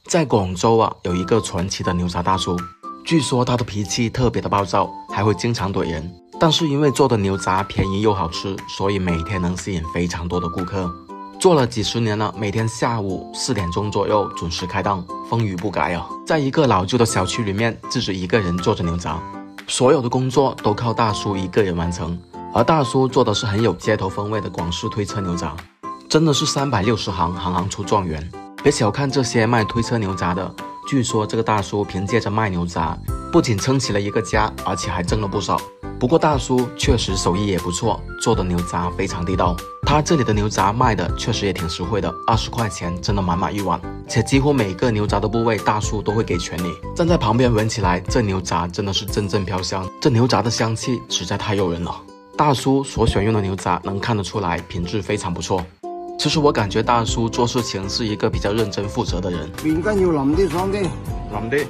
在广州啊，有一个传奇的牛杂大叔，据说他的脾气特别的暴躁，还会经常怼人。但是因为做的牛杂便宜又好吃，所以每天能吸引非常多的顾客。做了几十年了，每天下午4点钟左右准时开档，风雨不改啊。在一个老旧的小区里面，自己一个人做着牛杂，所有的工作都靠大叔一个人完成。而大叔做的是很有街头风味的广式推车牛杂，真的是360行，行行出状元。别小看这些卖推车牛杂的，据说这个大叔凭借着卖牛杂，不仅撑起了一个家，而且还挣了不少。不过大叔确实手艺也不错，做的牛杂非常地道。他这里的牛杂卖的确实也挺实惠的，20块钱真的满满一碗，且几乎每个牛杂的部位大叔都会给全你。站在旁边闻起来，这牛杂真的是阵阵飘香，这牛杂的香气实在太诱人了。大叔所选用的牛杂能看得出来品质非常不错。其实我感觉大叔做事情是一个比较认真负责的人。 面筋要淋啲爽啲， 淋啲。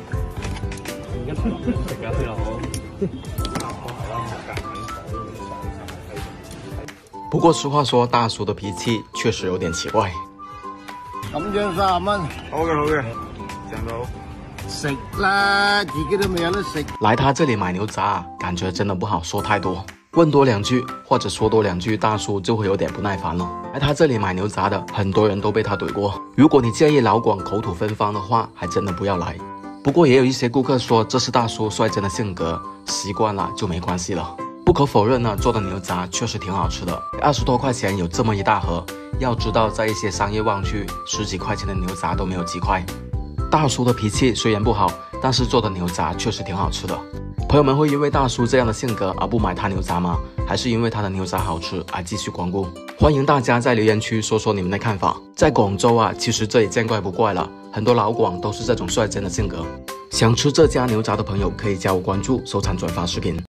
不过实话说，大叔的脾气确实有点奇怪。 咁樣30蚊， 好嘅好嘅，正到。 食啦，自己都未有得食。 来他这里买牛杂，感觉真的不好说太多。问多2句或者说多2句，大叔就会有点不耐烦了。来他这里买牛杂的，很多人都被他怼过。如果你介意老广口吐芬芳的话，还真的不要来。不过也有一些顾客说这是大叔率真的性格，习惯了就没关系了。不可否认呢，做的牛杂确实挺好吃的，20多块钱有这么一大盒。要知道，在一些商业旺区，10几块钱的牛杂都没有几块。大叔的脾气虽然不好，但是做的牛杂确实挺好吃的。朋友们会因为大叔这样的性格而不买他牛杂吗？还是因为他的牛杂好吃而继续光顾？欢迎大家在留言区说说你们的看法。在广州啊，其实这也见怪不怪了，很多老广都是这种率真的性格。想吃这家牛杂的朋友可以加我关注，收藏转发视频。